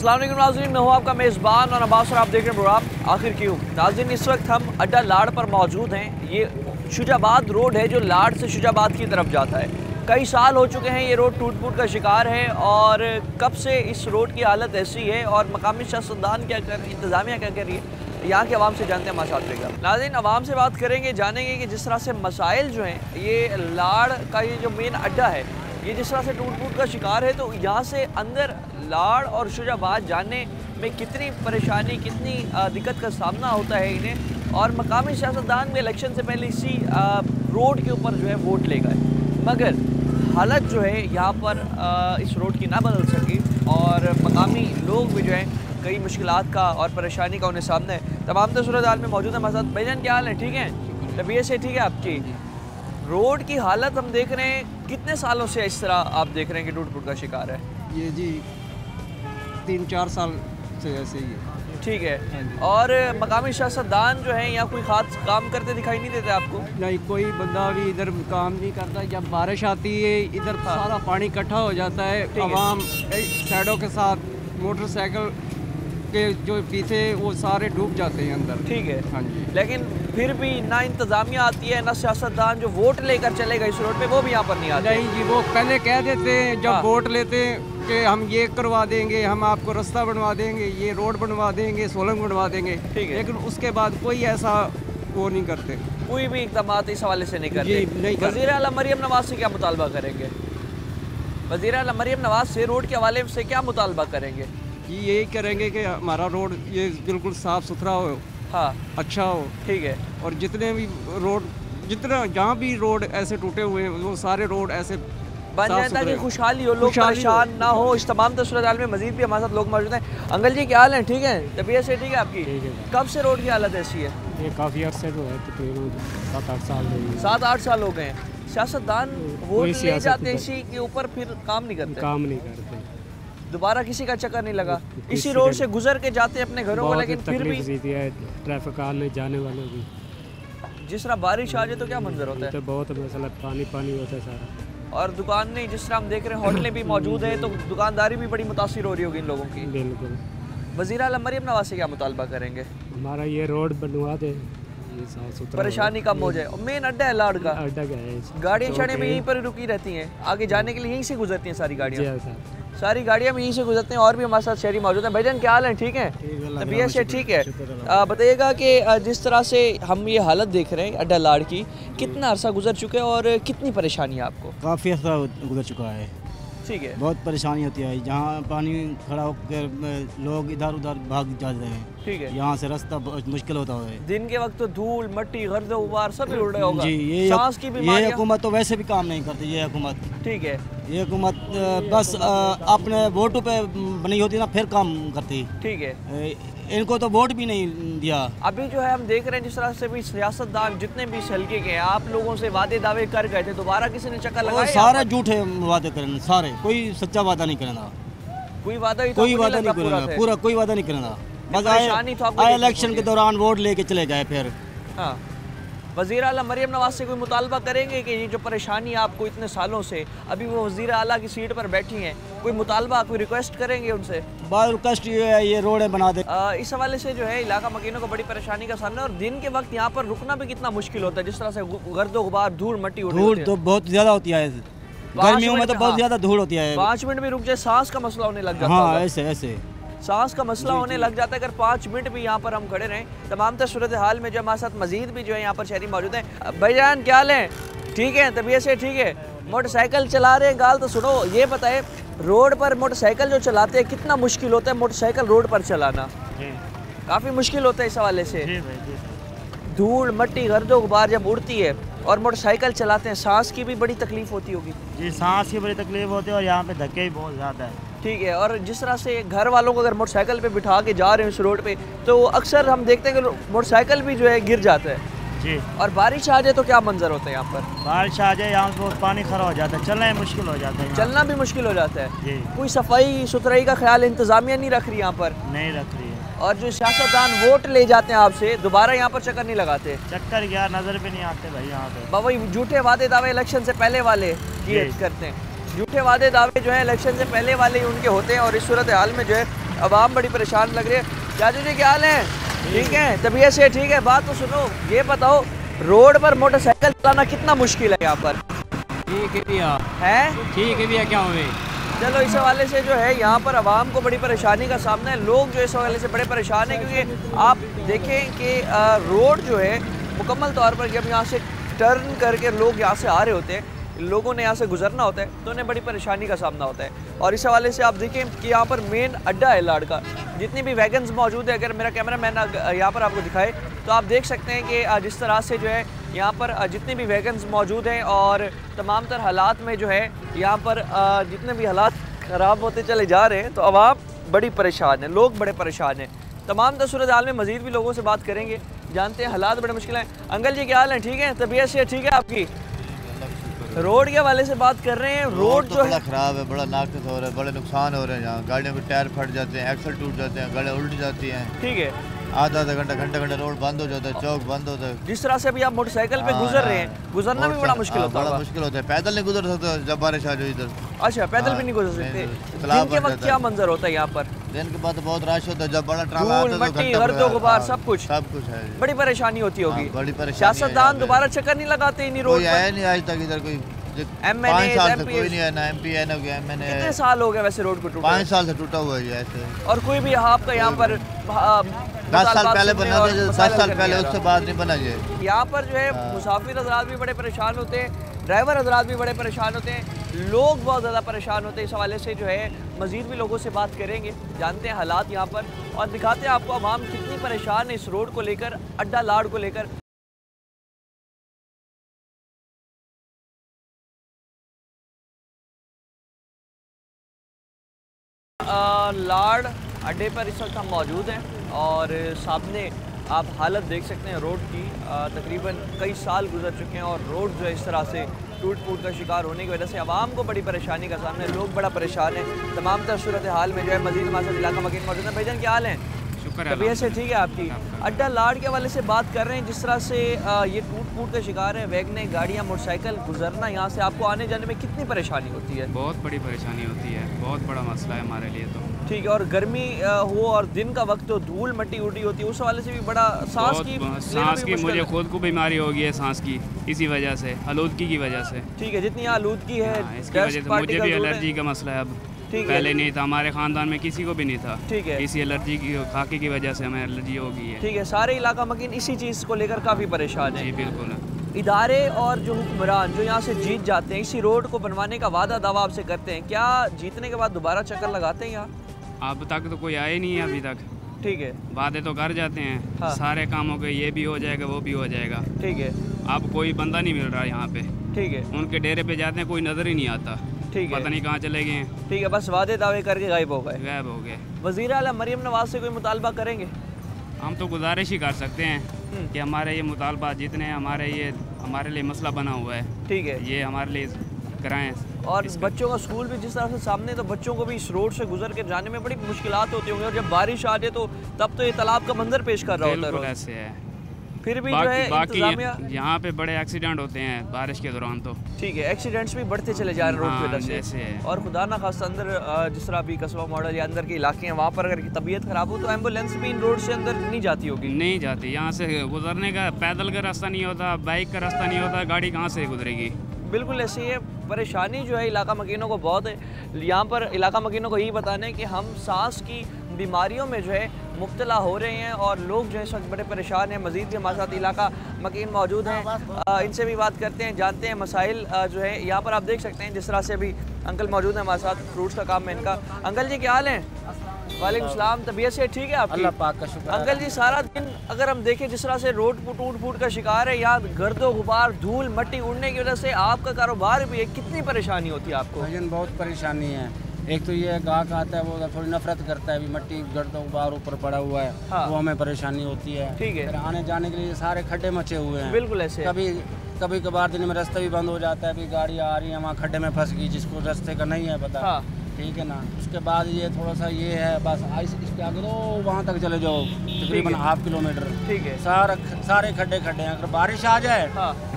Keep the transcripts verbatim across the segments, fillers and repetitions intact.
अस्सलाम वालेकुम नाज़रीन, मैं हूँ आपका मेज़बान और अब्बास और आप देख रहे हैं प्रोग्राम आखिर क्यों। नाज़रीन, इस वक्त हम अड्डा लाड़ पर मौजूद हैं। ये शुजाबाद रोड है जो लाड़ से शुजाबाद की तरफ जाता है। कई साल हो चुके हैं ये रोड टूट फूट का शिकार है और कब से इस रोड की हालत ऐसी है और मकामी सियासतदान क्या कर इंतज़ामिया क्या कर रही है, यहाँ के आवाम से जानते हैं। हमारे साथ रहेगा नाज़रीन, आवाम से बात करेंगे, जानेंगे कि जिस तरह से मसाइल जो हैं ये लाड़ का ये जो मेन अड्डा है ये जिस तरह से टूट फूट का शिकार है, तो यहाँ से अंदर लाड़ और शुजाबाद जाने में कितनी परेशानी कितनी दिक्कत का सामना होता है इन्हें, और मकामी सियासतदान में इलेक्शन से पहले इसी रोड के ऊपर जो है वोट ले गए, मगर हालत जो है यहाँ पर इस रोड की ना बदल सकी और मकामी लोग भी जो हैं कई मुश्किलात का और परेशानी का उन्हें सामने है। तमाम सूरत हाल में मौजूद है हमारे साथ। भाईजान क्या हाल है? ठीक है, तबीयत से ठीक है आपकी? रोड की हालत हम देख रहे हैं, कितने सालों से इस तरह आप देख रहे हैं कि टूट फूट का शिकार है? ये जी तीन चार साल से ऐसे ही है। ठीक है, और मकामी सियासतदान जो है यहाँ कोई खास काम करते दिखाई नहीं देते आपको? नहीं, कोई बंदा भी इधर काम नहीं करता। जब बारिश आती है इधर हाँ। सारा पानी इकट्ठा हो जाता है, आवाम साइडों के साथ मोटरसाइकिल के जो पीछे वो सारे डूब जाते हैं अंदर। ठीक है, हाँ जी। लेकिन फिर भी ना इंतजामिया आती है ना सियासतदान जो वोट लेकर चलेगा इस रोड पे, वो भी यहाँ पर नहीं आते। नहीं जी, वो पहले कह देते हैं जब हाँ। वोट लेते हैं कि हम ये करवा देंगे, हम आपको रास्ता बनवा देंगे, ये रोड बनवा देंगे, सोलंग बनवा देंगे। ठीक है, लेकिन उसके बाद कोई ऐसा वो नहीं करते, कोई भी इक़दाम इस हवाले से नहीं करते। वज़ीर आला मरियम नवाज से क्या मुतालबा करेंगे? वज़ीर आला मरियम नवाज से रोड के हवाले से क्या मुतालबा करेंगे? जी यही करेंगे कि हमारा रोड ये बिल्कुल साफ़ सुथरा हो, हाँ अच्छा हो। ठीक है, और जितने भी रोड जितना जहाँ भी रोड ऐसे टूटे हुए हैं वो सारे रोड ऐसे बन जाए ताकि खुशहाली हो, लोग परेशान ना हो। इस तमाम सूरत हाल में मजीद भी हमारे साथ लोग मौजूद हैं। अंकल जी क्या हाल है? ठीक है, तबीयत से ठीक है आपकी? ठीक है। कब से रोड की हालत ऐसी है? ये काफ़ी अर्से जो है तकरीबन सात आठ साल हो गए। सात आठ साल हो गए हैं। सियासतदान वोट ले जाते हैं इसी के ऊपर, फिर काम नहीं करते काम नहीं करते दोबारा किसी का चक्कर नहीं लगा, इसी रोड से गुजर के जाते हैं अपने घरों को, लेकिन फिर भी ट्रैफिक आने जाने वालों की जिस तरह बारिश आ जाए तो क्या मंजर होता है? तो बहुत मसला, पानी पानी होता है सारा। और दुकान नहीं, जिस तरह हम देख रहे हैं होटलें भी मौजूद है, तो दुकानदारी भी बड़ी मुतासिर हो रही होगी इन लोगों की। बिल्कुल। वज़ीर आला मरियम नवाज से क्या मुतालबा करेंगे? हमारा ये रोड बनवा दे, परेशानी कम हो जाए। मेन अड्डा है लाड़ का, अड्डा क्या है, गाड़ियाँ शाड़ियाँ भी यहीं पर रुकी रहती हैं, आगे जाने के लिए यहीं से गुजरती हैं सारी गाड़ियाँ, सारी गाड़ियाँ भी यहीं से गुजरती हैं। और भी हमारे साथ शहरी मौजूद हैं। भाईजान क्या हाल है? ठीक है, तबीयत से ठीक है? बताइएगा कि जिस तरह से हम ये हालत देख रहे हैं अड्डा लाड़ की, कितना अरसा गुजर चुका है और कितनी परेशानी है आपको? काफ़ी अर्सा गुजर चुका है। ठीक है, बहुत परेशानी होती है, जहाँ पानी खड़ा होकर लोग इधर उधर भाग जाते हैं। ठीक है, यहाँ से रास्ता बहुत मुश्किल होता है। दिन के वक्त तो धूल मट्टी गर्द गुबार सब उड़ रहे होगा जी। ये सांस की ये हुकूमत तो वैसे भी काम नहीं करती ये हुकूमत। ठीक है, ये हुकूमत बस अपने वोटों पे बनी होती ना फिर काम करती। ठीक है, इनको तो वोट भी नहीं दिया। अभी जो है हम देख रहे हैं जिस तरह से भी सियासतदान जितने भी हल्के के आप लोगों से वादे दावे कर गए थे, दोबारा किसी ने चक्कर लगाया? सारे झूठे वादे करें, सारे, कोई सच्चा वादा नहीं करना, कोई वादा कोई वादा नहीं करना, पूरा कोई वादा नहीं करना। बस आए इलेक्शन के दौरान वोट लेके चले गए फिर। हाँ, वज़ीर आला मरियम नवाज से कोई मुतालबा करेंगे कि ये जो परेशानी आपको इतने सालों से, अभी वो वज़ीर आला की सीट पर बैठी हैं, कोई मुतालबा कोई रिक्वेस्ट करेंगे उनसे? बात रिक्वेस्ट ये है ये रोडें बना दे। आ, इस हवाले से जो है इलाका मकीनों को बड़ी परेशानी का सामना है, और दिन के वक्त यहाँ पर रुकना भी कितना मुश्किल होता है, जिस तरह से गर्दो गुबार धूल मट्टी धूल तो बहुत ज्यादा होती है, गर्मियों में तो बहुत ज्यादा धूल होती है। पाँच मिनट भी रुक जाए सांस का मसला होने लग जाता है। हाँ, ऐसे ऐसे सांस का मसला होने लग जाता है अगर पाँच मिनट भी यहाँ पर हम खड़े रहें। तमाम सूरत हाल में जो हमारे साथ मजीद भी जो है यहाँ पर शहरी मौजूद हैं। भाईजान क्या हाल है? ठीक है, तबीयत से ठीक है? मोटरसाइकिल चला रहे हैं, गाल तो सुनो। ये बताए रोड पर मोटरसाइकिल जो चलाते हैं कितना मुश्किल होता है मोटरसाइकिल रोड पर चलाना? काफ़ी मुश्किल होता है इस हवाले से। धूल मट्टी गर्दो गुबार जब उड़ती है और मोटरसाइकिल चलाते हैं, सांस की भी बड़ी तकलीफ होती होगी। जी, सांस की बड़ी तकलीफ होती है और यहाँ पे धक्के भी बहुत ज़्यादा है। ठीक है, और जिस तरह से घर वालों को अगर मोटरसाइकिल पे बिठा के जा रहे हैं इस रोड पे, तो अक्सर हम देखते हैं कि मोटरसाइकिल भी जो है गिर जाता है। जी, और बारिश आ जाए तो क्या मंजर होता है यहाँ पर? बारिश आ जाए यहाँ पर पानी खड़ा हो जाता है, चलना मुश्किल हो जाता है, चलना भी मुश्किल हो जाता है। जी। कोई सफाई सुथराई का ख्याल इंतजामिया नहीं रख रही यहाँ पर? नहीं रख रही है। और जो सियासतदान वोट ले जाते हैं आपसे, दोबारा यहाँ पर चक्कर नहीं लगाते? चक्कर क्या नजर पे नहीं आते भाई यहाँ पे। बाबा झूठे वादे दावे इलेक्शन से पहले वाले किए करते हैं, झूठे वादे दावे जो है इलेक्शन से पहले वाले ही उनके होते हैं, और इस सूरत हाल में जो है आवाम बड़ी परेशान लग रही है। चाचू जी क्या हाल है? ठीक है, तबीयत से ठीक है। बात तो सुनो, ये बताओ रोड पर मोटरसाइकिल चलाना कितना मुश्किल है यहाँ पर? ठीक है भैया, है ठीक है भैया, क्या हुए? चलो इस हवाले से जो है यहाँ पर आवाम को बड़ी परेशानी का सामना है। लोग जो इस हवाले से बड़े परेशान हैं क्योंकि आप देखें कि रोड जो है मुकम्मल तौर पर जब यहाँ से टर्न करके लोग यहाँ से आ रहे होते हैं, लोगों ने यहाँ से गुजरना होता है तो उन्हें बड़ी परेशानी का सामना होता है। और इस हवाले से आप देखें कि यहाँ पर मेन अड्डा है लाड़ का, जितनी भी वैगन्स मौजूद है, अगर मेरा कैमरा मैन यहाँ पर आपको दिखाए तो आप देख सकते हैं कि जिस तरह से जो है यहाँ पर जितनी भी वैगन्स मौजूद हैं और तमाम तर हालात में जो है यहाँ पर जितने भी हालात ख़राब होते चले जा रहे हैं तो आवाम बड़ी परेशान है, लोग बड़े परेशान हैं। तमाम तर सूरत हाल में मज़ीद भी लोगों से बात करेंगे, जानते हैं हालात बड़े मुश्किल हैं। अंकल जी क्या हाल है? ठीक है, तबीयत से ठीक है आपकी? रोड के वाले से बात कर रहे हैं। रोड तो जो बड़ा है ख़राब है, बड़ा नाक़िस हो रहा है, बड़े नुकसान हो रहे हैं। यहाँ गाड़ियों के टायर फट जाते हैं, एक्सल टूट जाते हैं, गाड़ियाँ उल्ट जाती हैं। ठीक है, आधा आधा घंटा घंटा घंटा रोड बंद हो जाता है, चौक बंद होता है। जिस तरह से अभी आप मोटरसाइकिल पे गुजर रहे हैं, गुजरना भी बड़ा मुश्किल होता है। बड़ा मुश्किल होता है, पैदल नहीं गुजर सकते जब बारिश आ जाए इधर। अच्छा, पैदल भी नहीं गुजर सकते। दिन के वक्त क्या मंजर होता है यहाँ पर? दिन के बाद बहुत रश होता है, जब बड़ा ट्राला आता है तो मट्टी, गर्दो गुबार सब कुछ सब कुछ है। बड़ी परेशानी होती होगी। बड़ी परेशानी। सियासतदान दोबारा चक्कर नहीं लगाते इन्हीं रोड पर? नहीं आज तक इधर कोई एम एन ए, साल से कोई नहीं है, ना एम पी है ना एम एन ए। कितने साल हो गए वैसे रोड को टूटा? पाँच साल से टूटा हुआ है ऐसे। और कोई भी आपका यहाँ पर दस साल पहले बना था, दस साल पहले उससे बाद नहीं बना ये। यहाँ पर जो है मुसाफिर हजरात भी बड़े परेशान होते हैं, ड्राइवर हजरात भी बड़े परेशान होते हैं, लोग बहुत ज़्यादा परेशान होते हैं। इस हवाले से जो है मज़ीद भी लोगों से बात करेंगे, जानते हैं हालात यहाँ पर और दिखाते हैं आपको आवाम कितनी परेशान है इस रोड को लेकर, अड्डा लाड़ को लेकर। लाड़ अड्डे पर इस वक्त हम मौजूद हैं और सामने आप हालत देख सकते हैं रोड की। तकरीबन कई साल गुजर चुके हैं और रोड जो है इस तरह से टूट फूट का शिकार होने की वजह से आवाम को बड़ी परेशानी का सामना है, लोग बड़ा परेशान है। तमाम तर सूरत हाल में जो है मज़ीद हमारे साथ इलाका मकीन मौजूद है। भाईजान क्या हाल है? तबीयत से ठीक है आपकी? अड्डा लाड़ के वाले से बात कर रहे हैं, जिस तरह से ये टूट फूट का शिकार है, वैगनें, गाड़ियाँ, मोटरसाइकिल गुजरना, यहाँ से आपको आने जाने में कितनी परेशानी होती है? बहुत बड़ी परेशानी होती है, बहुत बड़ा मसला है हमारे लिए तो। ठीक है, और गर्मी हो और दिन का वक्त हो, धूल मट्टी उड़ी होती है, उस हवाले से भी बड़ा सांस की सांस की मुझे खुद को बीमारी हो गई है सांस की, इसी वजह से, आलूदगी की वजह से। ठीक है, जितनी आलूदगी है इसकी वजह से मुझे भी एलर्जी का मसला है अब, पहले नहीं था, हमारे खानदान में किसी को भी नहीं था। ठीक है, इसी एलर्जी की खाके की वजह से हमें एलर्जी हो गई है। ठीक है, सारे इलाका मकीन इसी चीज़ को लेकर काफ़ी परेशान है। जी बिल्कुल। इदारे और जो हुक्मरान जो यहाँ से जीत जाते हैं, इसी रोड को बनवाने का वादा दावा आपसे करते हैं, क्या जीतने के बाद दोबारा चक्कर लगाते हैं यहाँ? अब तक तो कोई आए नहीं है अभी तक। ठीक है, वादे तो कर जाते हैं। हाँ। सारे कामों के ये भी हो जाएगा वो भी हो जाएगा। ठीक है, अब कोई बंदा नहीं मिल रहा यहाँ पे। ठीक है, उनके डेरे पे जाते हैं, कोई नज़र ही नहीं आता। ठीक है, पता नहीं कहाँ चले गए। ठीक है, बस वादे दावे करके गायब हो गए गायब हो गए। वज़ीर आला मरीम नवाज से कोई मुतालबा करेंगे? हम तो गुजारिश ही कर सकते हैं कि हमारे ये मुतालबा जितने हमारे ये हमारे लिए मसला बना हुआ है, ठीक है, ये हमारे लिए कराएं। और बच्चों का स्कूल भी जिस तरह से सामने, तो बच्चों को भी इस रोड से गुजर के जाने में बड़ी मुश्किलात होती होंगी, और जब बारिश आ जाए तो तब तो ये तालाब का मंजर पेश कर रहा होता है। ऐसे है, फिर भी जो है बाकी यहाँ पे बड़े एक्सीडेंट होते हैं बारिश के दौरान तो। ठीक है, एक्सीडेंट्स भी बढ़ते चले जा रहे हैं रोड की वजह से। और खुदा ना खास अंदर जिस तरह अभी कस्बा मॉडल या अंदर के इलाके हैं, वहाँ पर अगर तबीयत खराब हो तो एम्बुलेंस भी इन रोड से अंदर नहीं जाती होगी? नहीं जाती, यहाँ से गुजरने का पैदल का रास्ता नहीं होता, बाइक का रास्ता नहीं होता, गाड़ी कहाँ से गुजरेगी? बिल्कुल ऐसी है परेशानी जो है इलाका मकीनों को बहुत है। यहाँ पर इलाका मकीनों को यही बताना है कि हम सांस की बीमारियों में जो है मुब्तला हो रहे हैं और लोग जो है इस वक्त बड़े परेशान हैं। मज़ीद भी हमारे साथ इलाका मकीन मौजूद हैं, इनसे भी बात करते हैं, जानते हैं मसाइल जो है। यहाँ पर आप देख सकते हैं जिस तरह से अभी अंकल मौजूद हैं हमारे साथ, फ्रूट्स का काम है इनका। अंकल जी क्या हाल है? वालेकुम सलाम, तबीयत से ठीक है आपकी? अल्लाह पाक का शुक्र। अंकल जी सारा दिन अगर हम देखें जिस तरह से रोड पर टूट फूट का शिकार है, यहाँ गर्दो गुबार, धूल मट्टी उड़ने की वजह से आपका कारोबार भी है, कितनी परेशानी होती है आपको? भाईजान बहुत परेशानी है। एक तो ये गाहक आता है वो थोड़ी नफरत करता है, अभी मट्टी गर्दो गुबार ऊपर पड़ा हुआ है। हाँ। वो हमें परेशानी होती है। ठीक है, फिर आने जाने के लिए सारे खड्डे मचे हुए हैं। बिल्कुल ऐसे, कभी कभी कभार दिन में रास्ता भी बंद हो जाता है, अभी गाड़ी आ रही है वहाँ खड्डे में फंस गई, जिसको रास्ते का नहीं है पता। हाँ। ठीक है ना, उसके बाद ये थोड़ा सा ये है बस इसके आगे तो वहाँ तक चले जाओ तकरीबन हाफ किलोमीटर। ठीक है, सारा सारे खड्डे खड्डे हैं, अगर बारिश आ जाए हाँ।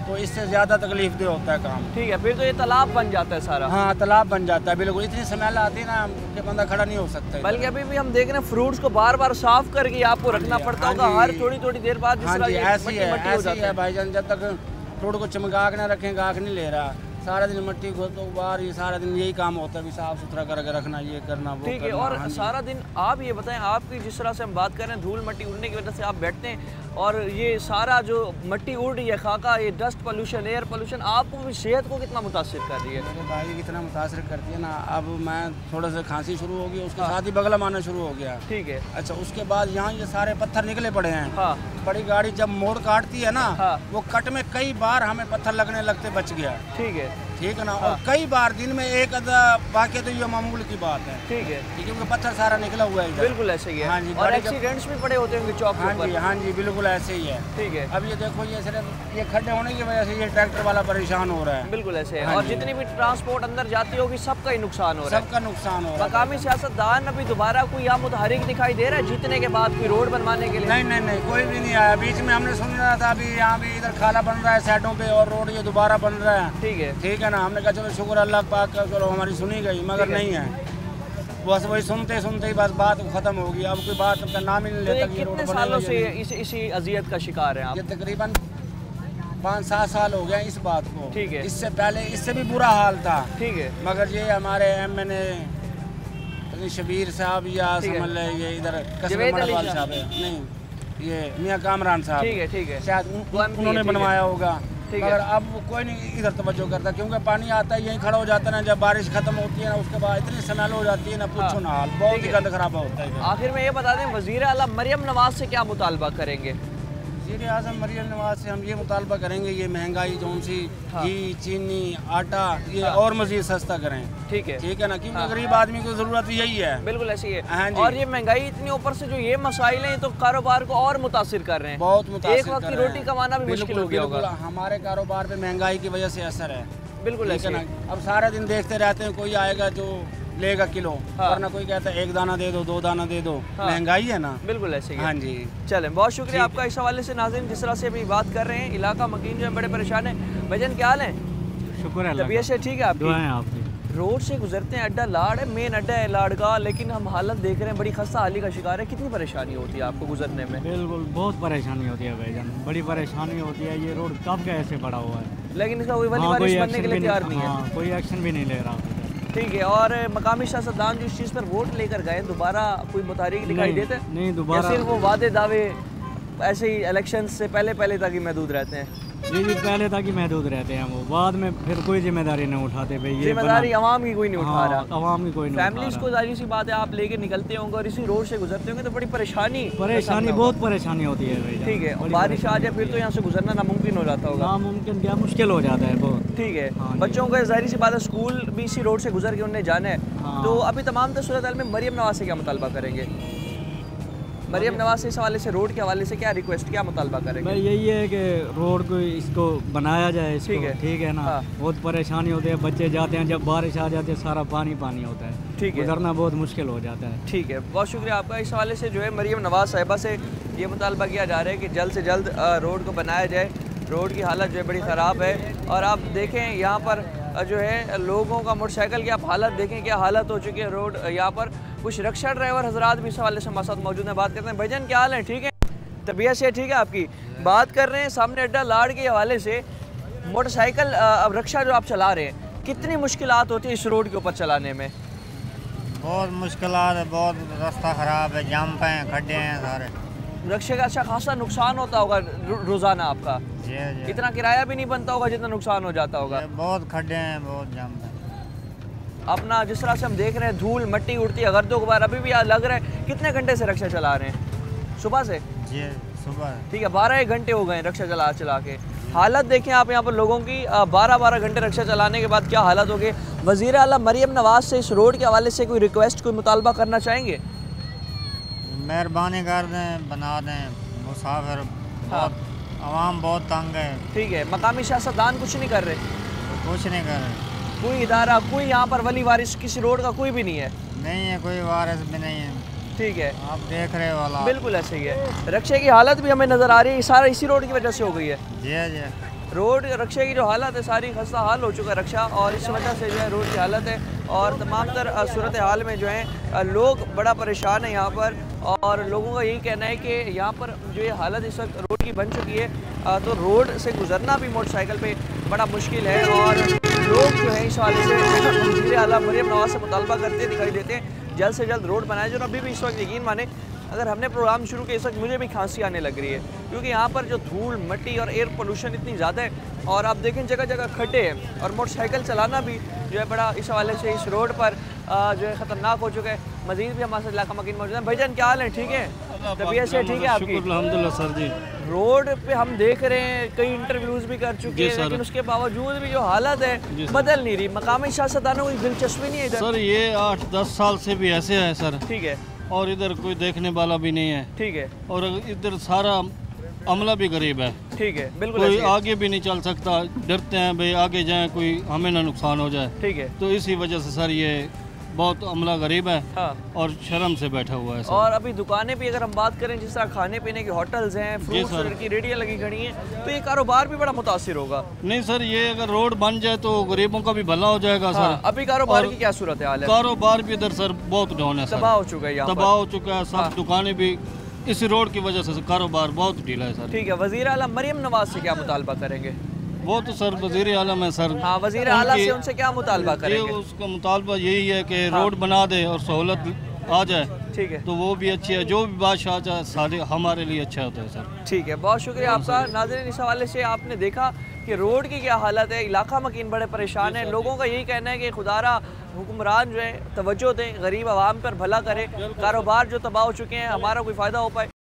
तो इससे ज़्यादा तकलीफ दे होता है काम। ठीक है, फिर तो ये तालाब बन जाता है सारा। हाँ, तालाब बन जाता है, बिल्कुल। इतनी स्मेल आती है ना कि बंदा खड़ा नहीं हो सकता। बल्कि अभी भी हम देख रहे हैं फ्रूट्स को बार बार साफ करके आपको रखना पड़ता होगा हर थोड़ी थोड़ी देर बाद। हाँ जी, ऐसी है, ऐसी है भाईजान। जब तक फ्रूट को चमका के ना रखें, गाहक नहीं ले रहा। सारा दिन मिट्टी को तो बाहर, ये सारा दिन यही काम होता है, भी साफ सुथरा करके रखना, ये करना वो। ठीक है, और सारा दिन आप ये बताएं, आपकी जिस तरह से हम बात कर रहे हैं धूल मिट्टी उड़ने की वजह से आप बैठते हैं और ये सारा जो मिट्टी उड़ रही है, खाका, ये डस्ट पोल्यूशन, एयर पोल्यूशन, आपको भी सेहत को कितना मुतासिर कर रही है? मेरे भाई कितना मुतासर करती है ना। अब मैं थोड़ा सा खांसी शुरू हो गई, उसके हाँ। साथ ही बगलम आना शुरू हो गया। ठीक है। अच्छा, उसके बाद यहाँ ये सारे पत्थर निकले पड़े हैं। हाँ। बड़ी गाड़ी जब मोड़ काटती है ना, हाँ। वो कट में कई बार हमें पत्थर लगने लगते बच गया। ठीक है, ठीक है ना। हाँ। और कई बार दिन में एक आधा वाकई तो ये मामूल की बात है। ठीक है, क्योंकि पत्थर सारा निकला हुआ है। बिल्कुल ऐसे ही है। हाँ जी, और एक्सीडेंट्स भी पड़े होते होंगे चौक पर। हाँ जी, हाँ जी, बिल्कुल ऐसे ही है। ठीक है, अब ये देखो, ये सिर्फ ये खड्डे होने की वजह से ये ट्रैक्टर वाला परेशान हो रहा है। बिल्कुल ऐसे है। और जितनी भी ट्रांसपोर्ट अंदर जाती होगी सबका ही नुकसान हो रहा है। सबका नुकसान हो रहा है। मकामी सियासतदान अभी दोबारा कोई यहाँ मुतहरिक दिखाई दे रहा है जीतने के बाद कोई रोड बनवाने के लिए? नहीं नहीं नहीं, कोई भी नहीं आया। बीच में हमने सुन रहा था अभी यहाँ भी इधर खाला बन रहा है साइडों पे और रोड ये दोबारा बन रहा है। ठीक है, ठीक है ना। हमने कहा चलो शुक्र अल्लाह पाक का, चलो हमारी सुनी गई, मगर नहीं है। बस वही सुनते सुनते ही बस बात खत्म होगी। अब कोई बात का नाम ही नहीं लेता। तो कितने सालों से इस, इसी अजियत का शिकार हैं आप? ये तकरीबन पाँच सात साल हो गया इस बात को। ठीक है, इससे पहले इससे भी बुरा हाल था। ठीक है, मगर ये हमारे एम एन ए शबीर साहब या समझ ले, ये इधर कसरत साहब है, नहीं ये मियाँ कामरान साहब, ठीक है ठीक है, शायद उन्होंने बनवाया होगा। मगर अब कोई नहीं इधर तवज्जो करता, क्योंकि पानी आता है यहीं खड़ा हो जाता है ना। जब बारिश खत्म होती है ना, उसके बाद इतनी स्मेल हो जाती है ना, पूछो ना हाल, बहुत ही गंद खराब होता है। आखिर में ये बता दें, वज़ीर आला मरियम नवाज से क्या मुतालबा करेंगे? वज़ीर आज़म मरियम नवाज से हम ये मुतालबा करेंगे, ये महंगाई जो सी घी, चीनी, आटा, ये और मज़ीद सस्ता करें। ठीक है, ठीक है ना, क्योंकि गरीब आदमी को ज़रूरत यही है। बिल्कुल ऐसी है। हाँ, और ये महंगाई इतनी ऊपर से जो ये मसाइल हैं तो कारोबार को और मुतासिर कर रहे हैं, बहुत मुतासिर। एक वक्त की रोटी कमाना भी मुश्किल हो गया होगा। हमारे कारोबार पे महंगाई की वजह से असर है। बिल्कुल ऐसा ना। अब सारे दिन देखते रहते हैं, कोई आएगा जो लेगा किलो, हाँ। वरना कोई कहता है एक दाना दे दो, दो दाना दे दो। हाँ। महंगाई है ना। बिल्कुल ऐसे ही। हाँ जी, चलें, बहुत शुक्रिया आपका इस हवाले से। नाज़रीन, जिस तरह से अभी बात कर रहे हैं, इलाका मकीन जो है बड़े परेशान है। भजन क्या हाल है? शुक्र है, तबीयत से ठीक है आपकी? आपकी रोड से गुजरते हैं, अड्डा लाड़ है, मेन अड्डा है लाड़ का, लेकिन हम हालत देख रहे हैं बड़ी खस्ता हाली का शिकार है। कितनी परेशानी होती है आपको गुजरने में? बिल्कुल बहुत परेशानी होती है भाईजान, बड़ी परेशानी होती है। ये रोड कब का ऐसे पड़ा हुआ है, लेकिन इसका कोई वारिश बनने के लिए तैयार नहीं है, कोई एक्शन भी नहीं ले रहा। ठीक है, और मकामी सियासतदान जो इस चीज़ पर वोट लेकर गए, दोबारा कोई मुतारिक दिखाई देते? नहीं, दोबारा सिर्फ वो वादे दावे ऐसे ही इलेक्शन से पहले पहले तक ही महदूद रहते हैं। जी जी, पहले तक ही महदूद रहते हैं वो, बाद में फिर कोई जिम्मेदारी नहीं उठाते भाई। ये जिम्मेदारी आवाम की कोई नहीं उठा रहा, आवाम की कोई नहीं। फैमिलीज को जाहिर सी बात है आप लेके निकलते होंगे और इसी रोड से गुजरते होंगे तो बड़ी परेशानी परेशानी बहुत परेशानी होती है भाई। ठीक है, और बारिश आ जाए फिर तो यहाँ से गुजरना नामुमकिन हो जाता होगा। नामुमकिन क्या, मुश्किल हो जाता है बहुत। ठीक है, बच्चों का जाहिर सी बात है स्कूल भी इसी रोड से गुजर के उन्हें जाना है। तो अभी तमाम तर सूरत हाल में मरियम नवाज से क्या मुतालबा करेंगे? मरियम नवाज से इस हवाले से, रोड के हवाले से क्या रिक्वेस्ट, क्या मुतालबा करेंगे? भाई यही है कि रोड को इसको बनाया जाए इसको। ठीक है, ठीक है ना। हाँ। बहुत परेशानी होती है, बच्चे जाते हैं, जब बारिश आ जाती है सारा पानी पानी होता है। ठीक है, गुजरना बहुत मुश्किल हो जाता है। ठीक है, बहुत शुक्रिया आपका। इस हवाले से जो है मरियम नवाज साहिबा से ये मुतालबा किया जा रहा है कि जल्द से जल्द रोड को बनाया जाए। रोड की हालत जो है बड़ी ख़राब है, और आप देखें यहाँ पर जो है लोगों का, मोटरसाइकिल की आप हालत देखें क्या हालत हो चुकी है रोड यहाँ पर। कुछ रक्षा ड्राइवर हजरात भी इस हवाले से हमारे साथ मौजूद हैं, बात करते हैं। भजन क्या हाल है? ठीक है, तबीयत से ठीक है आपकी? बात कर रहे हैं सामने अड्डा लाड़ के हवाले से, मोटरसाइकिल अब रक्षा जो आप चला रहे हैं, कितनी मुश्किलात होती है इस रोड के ऊपर चलाने में? बहुत मुश्किलात है, बहुत रास्ता ख़राब है, जाम पे हैं, खड्डे हैं सारे। रक्षा का अच्छा खासा नुकसान होता होगा रोज़ाना आपका? जी जी, इतना किराया भी नहीं बनता होगा जितना नुकसान हो जाता होगा। बहुत खड्डे हैं, बहुत जाम है। अपना जिस तरह से हम देख रहे हैं धूल मट्टी उड़ती है, गर्दो गुबार अभी भी लग रहा है। कितने घंटे से रक्षा चला रहे हैं? सुबह से? जी सुबह। ठीक है, बारह एक घंटे हो गए रक्षा चला चला के। हालत देखें आप यहाँ पर लोगों की, बारह बारह घंटे रक्षा चलाने के बाद क्या हालत हो गई। वज़ीर आला मरियम नवाज से इस रोड के हवाले से कोई रिक्वेस्ट, कोई मुतालबा करना चाहेंगे? मेहरबानी कर दें, बना दें, मुसाफिर बहुत, आवाम बहुत तंग है। ठीक है, मकामी सियासतदान कुछ नहीं कर रहे? कुछ नहीं कर रहे, कोई इदारा, कोई यहाँ पर वली वारिस किसी रोड का कोई भी नहीं है? नहीं है, कोई वारिस भी नहीं है। ठीक है, आप देख रहे हो वाला। बिल्कुल ऐसे ही है। रक्षा की हालत भी हमें नज़र आ रही है, सारा इसी रोड की वजह से हो गई है। जी जी, रोड रक्षा की जो हालत है सारी खस्ता हाल हो चुका है रक्षा, और इस वजह से जो है रोड की हालत है और तमाम तर सूरत हाल में जो है लोग बड़ा परेशान है यहाँ पर। और लोगों का यही कहना है कि यहाँ पर जो ये हालत इस वक्त रोड की बन चुकी है तो रोड से गुजरना भी मोटरसाइकिल पे बड़ा मुश्किल है। और लोग जो है इस हालत से वज़ीर आला मरियम नवाज़ से मुतालबा करते दिखाई देते हैं जल्द से जल्द रोड बनाए जो। अभी भी इस वक्त यकीन माने अगर हमने प्रोग्राम शुरू किया इस वक्त मुझे भी खांसी आने लग रही है, क्योंकि यहाँ पर जो धूल मट्टी और एयर पोल्यूशन इतनी ज़्यादा है। और आप देखें जगह जगह खड्डे हैं और मोटरसाइकिल चलाना भी जो है बड़ा इस हवाले से इस रोड पर जो है ख़तरनाक हो चुका है। मज़ीद भी हमारे साथ इलाका मकीन मौजूद है। भाईजान क्या हाल है, ठीक है? तबीयत से ठीक है आपकी? अल्हम्दुलिल्लाह सर जी। रोड पे हम देख रहे हैं कई इंटरव्यूज़ भी कर चुके हैं, लेकिन उसके बावजूद भी जो हालत है बदल नहीं रही। मकामी सियासतदानों को दिलचस्पी नहीं है इधर। सर ये आठ दस साल से भी ऐसे है सर, ठीक है, और इधर कोई देखने वाला भी नहीं है, ठीक है, और इधर सारा अमला भी गरीब है, ठीक है, बिल्कुल कोई आगे भी नहीं चल सकता, डरते हैं भाई आगे जाएं कोई हमें ना नुकसान हो जाए, ठीक है। तो इसी वजह से सर ये बहुत अमला गरीब है, हाँ। और शर्म से बैठा हुआ है सर। और अभी दुकानें भी अगर हम बात करें जिस तरह खाने पीने की होटल्स हैं, फ्रूट्स की रेडियाँ लगी खड़ी हैं, तो ये कारोबार भी बड़ा मुतासिर होगा। नहीं सर, ये अगर रोड बन जाए तो गरीबों का भी भला हो जाएगा हाँ, सर। अभी कारोबार की क्या सूरत हाल है? कारोबार भी इधर सर बहुत डाउन है, तबाह हो चुका है, तबाह हो चुका है, सब दुकानें भी इस रोड की वजह से कारोबार बहुत ढीला है सर। ठीक है, वज़ीर आला मरियम नवाज से क्या मुतालबा करेंगे? वो तो सर वज़ीर आलम है सर। हाँ, वज़ीर आला से उनसे क्या मुतालबा करेंगे? उसका मुतालबा यही है कि रोड बना दे और सहूलत आ जाए, ठीक है, तो वो भी अच्छी है, जो भी बादशाह आ जाए सारे हमारे लिए अच्छा होता है सर। ठीक है, बहुत शुक्रिया आपका। नाज़रीन, इस हवाले से आपने देखा कि रोड की क्या हालत है, इलाका मकीन बड़े परेशान हैं। लोगों का यही कहना है कि खुदारा हुक्मरान जो है तवज्जो दें, गरीब आवाम पर भला करे, कारोबार जो तबाह हो चुके हैं हमारा कोई फ़ायदा हो पाए।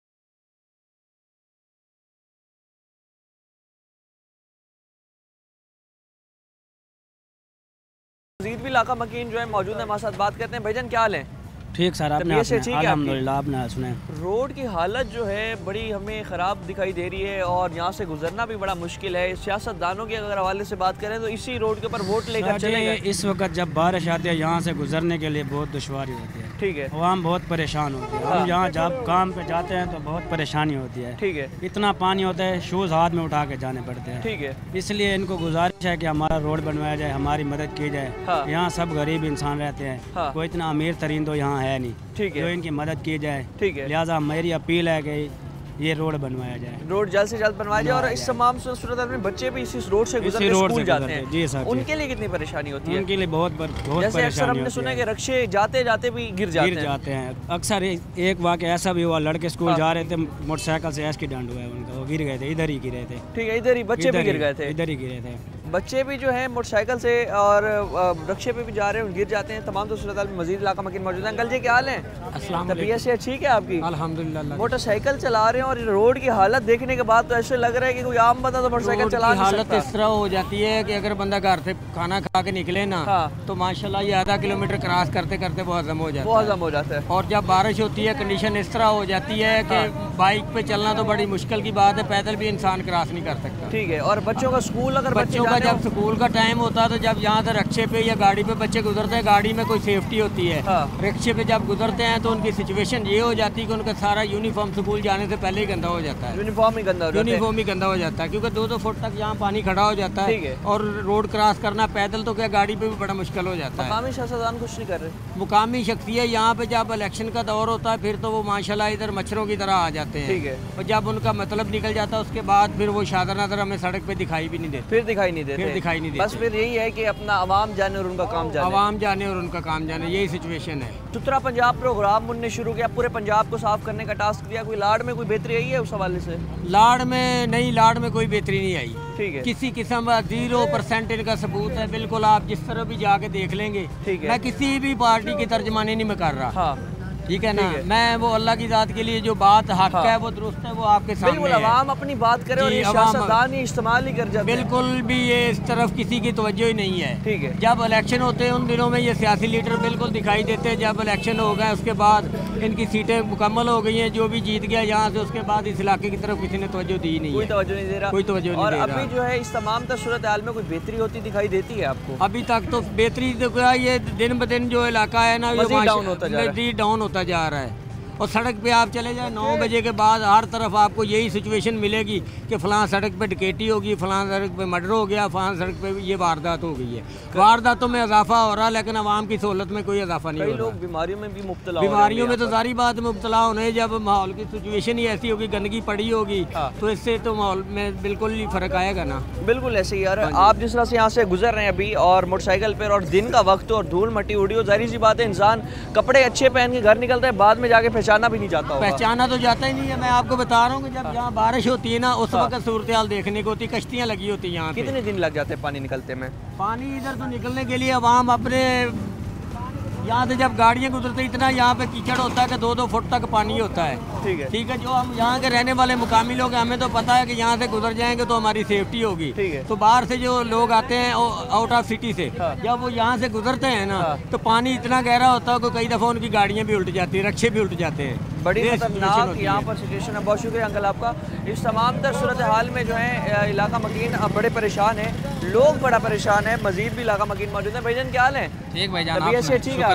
मज़ीद भी इलाका मकीन जो है मौजूद है, हमारे साथ बात करते हैं। भाईजान क्या हाल है? ठीक सर, आपने अल्हम्दुलिल्लाह आपने सुना। रोड की हालत जो है बड़ी हमें ख़राब दिखाई दे रही है और यहाँ से गुजरना भी बड़ा मुश्किल है। सियासतदानों के अगर हवाले से बात करें तो इसी रोड के ऊपर वोट लेकर चलेंगे। इस वक्त जब बारिश आती है यहाँ से गुजरने के लिए बहुत दुश्वारी होती है, ठीक है, आवाम बहुत परेशान होती है। हम यहाँ जब काम पे जाते हैं तो बहुत परेशानी होती है, ठीक है, इतना पानी होता है शूज़ हाथ में उठा के जाने पड़ते हैं, ठीक है। इसलिए इनको गुजारिश है कि हमारा रोड बनवाया जाए, हमारी मदद की जाए। हाँ। यहाँ सब गरीब इंसान रहते हैं, हाँ। कोई इतना अमीर तरीन तो यहाँ है नहीं, ठीक है, तो इनकी मदद की जाए। ठीक है, लिहाजा मेरी अपील है कि ये रोड बनवाया जाए, रोड जल्द से जल्द बनवाया जाए। और इस तमाम सूरत में बच्चे भी इसी रोड से गुजर के स्कूल जाते हैं। जी सर, उनके लिए कितनी परेशानी होती है? उनके लिए बहुत बहुत जैसे अक्सर हमने सुना कि रक्षे जाते जाते भी गिर जाते गिर जाते हैं। अक्सर एक वाक़या ऐसा भी हुआ, लड़के स्कूल जा रहे थे, मोटरसाइकिल से एक्सीडेंट हुआ है उनका, वो गिर गए थे, इधर ही गिरे थे। ठीक है, इधर ही बच्चे भी गिर गए थे, इधर ही गिरे थे बच्चे भी जो है मोटरसाइकिल से और रक्षे पे भी जा रहे हैं, गिर जाते हैं। तमाम तो सूरत में मज़ीद इलाका मकीन मौजूद है। अंकल जी क्या हाल है? तबीयत से ठीक है आपकी? अल्हम्दुलिल्लाह। मोटरसाइकिल चला रहे हैं और रोड की हालत देखने के बाद तो ऐसे लग रहा है कि कोई आम बंदा तो मोटरसाइकिल चला नहीं हालत इस तरह हो जाती है कि अगर बंदा घर से खाना खा के निकले ना, हाँ। तो माशाल्लाह ये आधा किलोमीटर क्रॉस करते करते वो हजम हो जाता है, वो हजम हो जाता है। और जब बारिश होती है कंडीशन इस तरह हो जाती है कि बाइक पे चलना तो बड़ी मुश्किल की बात है, पैदल भी इंसान क्रॉस नहीं कर सकता। ठीक है, और बच्चों का स्कूल अगर बच्चों का जब स्कूल का टाइम होता है तो जब यहाँ से रिक्शे पे या गाड़ी पे बच्चे गुजरते हैं, गाड़ी में कोई सेफ्टी होती है, रिक्शे पे जब गुजरते हैं तो उनकी सिचुएशन ये हो जाती है कि उनका सारा यूनिफॉर्म स्कूल जाने से पहले ही गंदा हो जाता है, यूनिफॉर्म ही गंदा हो जाता है, यूनिफॉर्म ही गंदा हो जाता है, क्योंकि दो दो फुट तक यहाँ पानी खड़ा हो जाता है और रोड क्रॉस करना पैदल तो क्या गाड़ी पे भी बड़ा मुश्किल हो जाता है। मुकामी सियासतदान कुछ नहीं कर रहे। मुकामी शख्सियत यहाँ पे जब इलेक्शन का दौर होता है फिर तो वो माशाल्लाह इधर मच्छरों की तरह आ जाते हैं, ठीक है, और जब उनका मतलब निकल जाता है उसके बाद फिर वो शादर नजर हमें सड़क पे दिखाई भी नहीं देते, फिर दिखाई नहीं देते, फिर दिखाई नहीं देते। बस फिर यही है कि अपना आवाम जाने और उनका काम जाने, आवाम जाने और उनका काम जाने, यही सिचुएशन है। सुथरा पंजाब प्रोग्राम उनने शुरू किया, पूरे पंजाब को साफ करने का टास्क दिया, कोई लाड़ में कोई बेहतरी आई है उस हवाले से? लाड़ में नहीं, लाड़ में कोई बेहतरी नहीं आई, ठीक है, किसी किस्म का जीरो परसेंट इनका सबूत है, बिल्कुल आप जिस तरह भी जाके देख लेंगे, ठीक है, मैं किसी भी पार्टी की तर्जमानी नहीं मैं कर रहा, हाँ, ठीक है ना, मैं वो अल्लाह की जात के लिए जो बात हक है वो दुरुस्त है, वो आपके सामने बिल्कुल आवाम अपनी बात करे और ये सियासतदान ही इस्तेमाल ही कर जाते हैं, बिल्कुल भी ये इस तरफ किसी की तवज्जो ही नहीं है, ठीक है। जब इलेक्शन होते हैं उन दिनों में ये सियासी लीडर बिल्कुल दिखाई देते हैं, जब इलेक्शन हो गए उसके बाद इनकी सीटें मुकम्मल हो गई हैं, जो भी जीत गया यहाँ से उसके बाद इस इलाके की तरफ किसी ने तवज्जो दी नहीं, कोई तवज्जो नहीं दे रहा, कोई तवज्जो नहीं और दे रहा। अभी जो है इस तमाम सूरत हाल में कोई बेहतरी होती दिखाई देती है आपको? अभी तक तो बेहतरी देखो, ये दिन ब दिन जो इलाका है ना, मज़ीद डाउन होता जा रहा है, मज़ीद डाउन होता जा रहा है। और सड़क पे आप चले जाए नौ बजे के बाद हर तरफ आपको यही सिचुएशन मिलेगी कि फलां सड़क पे डकैती होगी, फलां सड़क पे मर्डर हो गया, फलां सड़क पे ये वारदात हो गई है। वारदातों में इजाफा हो रहा है लेकिन आवाम की सहूलत में कोई इजाफा नहीं हो रहा। लोग बीमारियों में भी मुब्तला बीमारियों में तो सारी बात मुब्तला होने, जब माहौल की सिचुएशन ही ऐसी होगी, गंदगी पड़ी होगी तो इससे तो माहौल में बिल्कुल ही फर्क आएगा ना। बिल्कुल ऐसे ही यार, आप जिस तरह से यहाँ से गुजर रहे हैं अभी और मोटरसाइकिल पर, और दिन का वक्त और धूल मट्टी उड़ी हो, जाहिर सी बात है इंसान कपड़े अच्छे पहन के घर निकलता है, बाद में जाके पहचाना भी नहीं जाता होगा। पहचाना तो जाता ही नहीं है। मैं आपको बता रहा हूँ कि जब यहाँ बारिश होती है ना उस वक्त सूरत हाल देखने को होती, कश्तियाँ लगी होती है यहाँ। कितने दिन लग जाते हैं पानी निकलते में? पानी इधर तो निकलने के लिए अवाम अपने यहाँ से जब गाड़ियाँ गुजरती इतना यहाँ पे कीचड़ होता है कि दो दो फुट तक पानी होता है। ठीक है ठीक है। जो हम यहाँ के रहने वाले मुकामी लोग हैं, हमें तो पता है कि यहाँ से गुजर जाएंगे तो हमारी सेफ्टी होगी। ठीक है। तो बाहर से जो लोग आते हैं आउट ऑफ सिटी से, जब वो यहाँ से गुजरते हैं ना तो पानी इतना गहरा होता है कि कई दफ़ा उनकी गाड़ियाँ भी उल्ट जाती है, रक्शे भी उल्ट जाते हैं। बड़ी खतरनाक यहाँ पर सिचुएशन है। बहुत शुक्रिया अंकल आपका। इस तमाम तर सूरत हाल में जो है इलाका मकीन अब बड़े परेशान है, लोग बड़ा परेशान है, मजीद भी इलाका मकीन मौजूद है। भाईजान क्या हाल है? ठीक भाईजान, ऐसे ठीक है।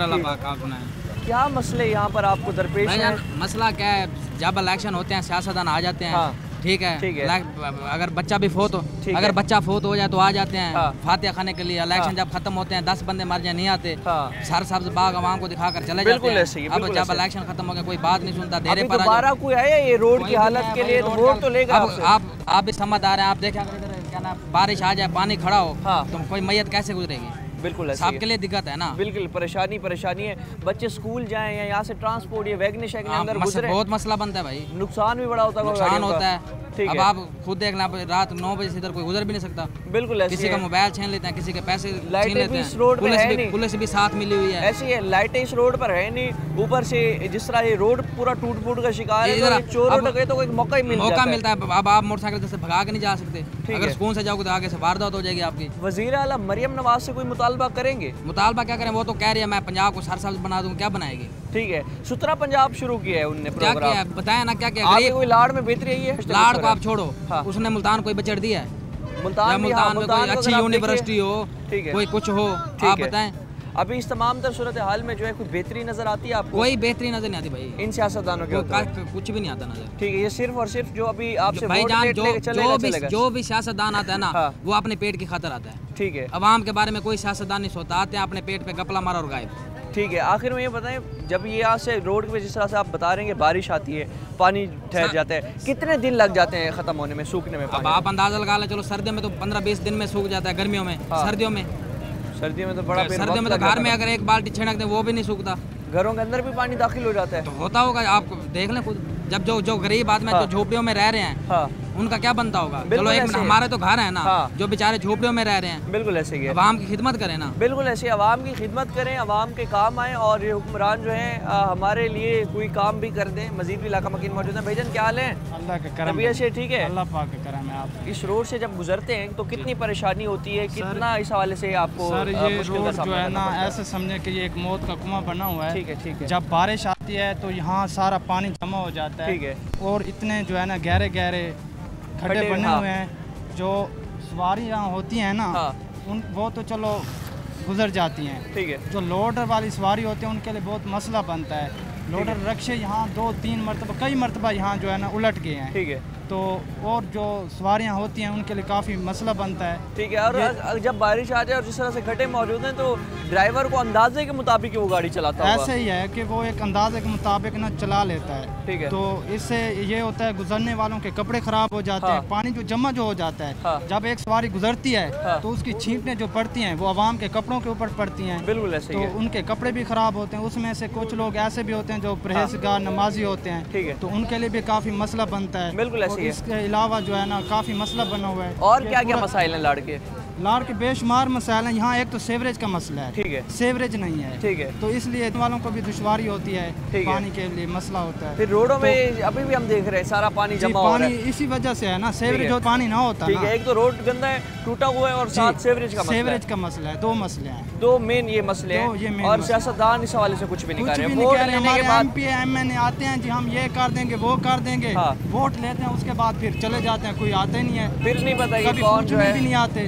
क्या मसले यहाँ पर आपको दरपेश है? मसला क्या है, जब इलेक्शन होते हैं सियासतदान आ जाते हैं। ठीक है, ठीक है। अगर बच्चा भी फोत हो अगर बच्चा फोत हो जाए तो आ जाते हैं फातिहा खाने के लिए। इलेक्शन जब खत्म होते हैं दस बंदे मर जाए नहीं आते, सर सब्ज बाग आवाम को दिखाकर चले जाते हैं। अब जब इलेक्शन खत्म हो गया कोई बात नहीं सुनता, देरे पर दोबारा कोई आया ये रोड की हालत के लिए वोट तो लेगा। आप आप भी समझदार हैं, आप देखें अगर इधर क्या ना बारिश आ जाए पानी खड़ा हो तो कोई मैयत कैसे गुजरेगी? बिल्कुल सबके लिए दिक्कत है ना। बिल्कुल परेशानी परेशानी है। बच्चे स्कूल जाएं या यहाँ से ट्रांसपोर्ट या वैगन शैगन अंदर गुजरे, बहुत मसला बनता है भाई। नुकसान भी बड़ा होता है, नुकसान होता है। अब आप खुद देख लें, रात नौ बजे से इधर कोई गुजर भी नहीं सकता। बिल्कुल ऐसी किसी का मोबाइल छीन लेते हैं, किसी के पैसे छीन लेते हैं। रोड पुलिस भी पुलिस भी साथ मिली हुई है। ऐसी है, लाइटें इस रोड पर है नहीं, ऊपर से जिस तरह ये रोड पूरा टूट फूट का शिकार है, तो चोरों डकैतों तो कोई मौका ही मिल जाता है। मौका मिलता है। अब आप मोटरसाइकिल से भगा के नहीं जा सकते, अगर सुकून से जाओगे तो आगे से वारदात हो जाएगी आपकी। वज़ीर आला मरियम नवाज से कोई मुतालबा करेंगे? मुतालबा क्या करें, वो तो कह रही है मैं पंजाब को सर सब्ज बना दूं, क्या बनाएगी? ठीक है, सुतरा पंजाब शुरू किया है उनने, क्या किया है बताया ना, क्या किया? आगे कोई लाड़ में बेहतरी आई है? लाड़ को आप छोड़ो, उसने मुल्तान कोई बचड़ दिया है? मुल्तान मुल्तान में कोई अच्छी यूनिवर्सिटी हो, कोई कुछ हो, आप बताएं। अभी इस तमाम तर सूरत हाल में जो है कोई बेहतरी नजर आती है आपको? कोई बेहतरी नजर नहीं आती भाई इन सियासतदानों के, कुछ भी नहीं आता नजर। ठीक है, ये सिर्फ और सिर्फ जो अभी आपसे भाई जान जो जो भी जो भी सियासतदान आता है ना वो अपने पेट की खातिर आता है। ठीक है, अवाम के बारे में कोई सियासतदान नहीं सोचता, आते हैं अपने पेट पे गपला मारा और गायब। ठीक है, आखिर में ये बताएं, जब ये यहाँ से रोड पे जिस तरह से आप बता रहे हैं कि बारिश आती है, पानी ठहर जाता है, कितने दिन लग जाते हैं खत्म होने में, सूखने में? अब आप अंदाजा लगा लें, चलो सर्दियों में तो पंद्रह बीस दिन में सूख जाता है, गर्मियों में। सर्दियों में सर्दियों में तो बड़ा सर्दियों में तो घर में अगर एक बाल्टी छिड़क दें वो भी नहीं सूखता, घरों के अंदर भी पानी दाखिल हो जाता है। तो होता होगा, आप देख लें खुद। जब जो जो गरीब आदमी जो झोपड़ियों में रह रहे हैं उनका क्या बनता होगा? चलो एक मिनट, हमारे तो घर है ना, जो बेचारे झोपड़ियों में रह रहे हैं। बिल्कुल ऐसे ही है, अवाम की खिदमत करें ना। बिल्कुल ऐसे अवाम की खिदमत करें, अवाम के काम आए, और ये हुक्मरान जो है हमारे लिए कोई काम भी कर दें। मजीद भी इलाका मकीन मौजूद है। भाईजान क्या हाल है? अल्लाह का करम है, से ठीक है, अल्लाह पाक का करम है। आप इस रोड से जब गुजरते हैं तो कितनी परेशानी होती है, कितना इस हवाले से आपको? सर ये रोड जो है ना ऐसे समझे कि ये एक मौत का कुआं बना हुआ है। ठीक है ठीक है। जब बारिश आती है तो यहाँ सारा पानी जमा हो जाता है। ठीक है। और इतने जो है ना गहरे गहरे खड्डे बने हुए हैं, जो सवारियाँ होती हैं ना उन वो तो चलो गुजर जाती हैं। ठीक है। जो लोडर वाली सवारी होती है उनके लिए बहुत मसला बनता है। लोडर रक्शे यहाँ दो तीन मरतबा कई मरतबा यहाँ जो है ना उलट गए हैं। ठीक है। तो और जो सवारियाँ होती हैं उनके लिए काफ़ी मसला बनता है। ठीक है। और जब बारिश आ जाए और जिस तरह से खड्डे मौजूद हैं तो ड्राइवर को अंदाजे के मुताबिक वो गाड़ी चलाता है। ऐसे ही है कि वो एक अंदाजे के मुताबिक ना चला लेता है। ठीक है। तो इससे ये होता है गुजरने वालों के कपड़े खराब हो जाते हैं। पानी जो जमा जो हो जाता है, जब एक सवारी गुजरती है तो उसकी छींटें जो पड़ती हैं वो आवाम के कपड़ों के ऊपर पड़ती हैं। बिल्कुल ऐसे ही तो है। उनके कपड़े भी खराब होते हैं। उसमें से कुछ लोग ऐसे भी होते हैं जो परहेजगार नमाजी होते हैं। ठीक है। तो उनके लिए भी काफ़ी मसला बनता है। बिल्कुल ऐसे ही है। इसके अलावा जो है ना काफ़ी मसला बना हुआ है। और क्या क्या मसाइल हैं लाड़ के? लाड़ के बेशुमार मसाइल हैं। यहाँ एक तो सेवरेज का मसला है। ठीक है। सेवरेज नहीं है। ठीक है। तो इसलिए वालों को भी दुश्वारी होती है, पानी के लिए मसला होता है। फिर रोडों में अभी भी हम देख रहे हैं सारा पानी जमा हो रहा है। पानी इसी वजह से है ना, सेवरेज जो पानी ना होता। ठीक है। एक तो रोड गंदा है, टूटा हुआ है, और साथ सेवरेज का मसला सेवरेज का मसला है। दो मसले हैं, दो मेन ये मसले हैं। और सियासतदान इस हवाले से कुछ भी नहीं कर रहे। वोट लेने के बाद M P M N A आते हैं जी, हम ये कर देंगे वो कर देंगे, वोट लेते हैं, उसके बाद फिर चले जाते हैं, कोई आते नहीं है। फिर नहीं पता कौन जो है भी नहीं आते।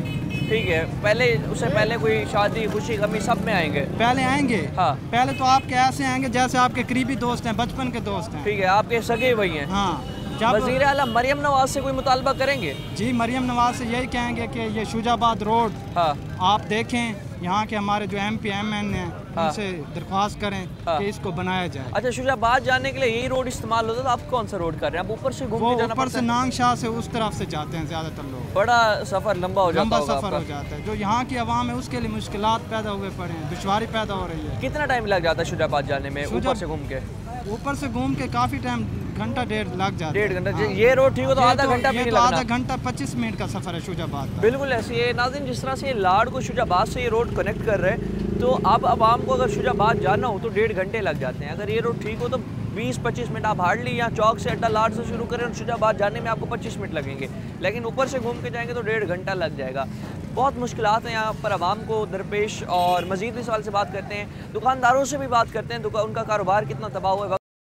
ठीक है, पहले उससे पहले कोई शादी खुशी गमी सब में आएंगे? पहले आएंगे। हाँ, पहले तो आपके ऐसे आएंगे जैसे आपके करीबी दोस्त हैं, बचपन के दोस्त हैं। ठीक है, आपके सगे भाई हैं। हाँ। वज़ीर आला मरियम नवाज से कोई मुतालबा करेंगे? जी, मरियम नवाज से यही कहेंगे कि ये शुजाबाद रोड हाँ। आप देखें, यहाँ के हमारे जो एम पी एम एन हैं हाँ। उनसे दरख्वास्त करें हाँ। कि इसको बनाया जाए। अच्छा, शुजाबाद जाने के लिए यही रोड इस्तेमाल होता था, आप कौन सा रोड कर रहे हैं? आप ऊपर से घूम के जाना ऊपर से नांग शाह से उस तरफ से जाते हैं ज़्यादातर लोग। बड़ा सफ़र लंबा हो जाता लंबा होगा सफ़र हो जाता है। जो यहाँ की आवाम है उसके लिए मुश्किलात पैदा हुए पड़े हैं, दुश्वारी पैदा हो रही है। कितना टाइम लग जाता है शुजाबाद जाने में ऊपर से घूम के? ऊपर से घूम के काफ़ी टाइम, घंटा डेढ़ लग जाता है। डेढ़ घंटा? ये रोड ठीक हो तो आधा घंटा भी नहीं लगना। आधा घंटा पच्चीस मिनट का सफ़र है शुजाबाद। बिल्कुल ऐसे ही नाज़रीन, जिस तरह से लाड़ को शुजाबाद से ये रोड कनेक्ट कर रहे हैं, तो अब आवाम को अगर शुजाबाद जाना हो तो डेढ़ घंटे लग जाते हैं। अगर ये रोड ठीक हो तो बीस पच्चीस मिनट आप हार्डली यहाँ चौक से अड्डा लाड़ से शुरू करें और शुजाबाद जाने में आपको पच्चीस मिनट लगेंगे, लेकिन ऊपर से घूम के जाएंगे तो डेढ़ घंटा लग जाएगा। बहुत मुश्किलात हैं यहाँ पर आवाम को दरपेश। और मज़ीद भी सवाल से बात करते हैं, दुकानदारों से भी बात करते हैं, दुकान उनका कारोबार कितना तबाह हुआ है।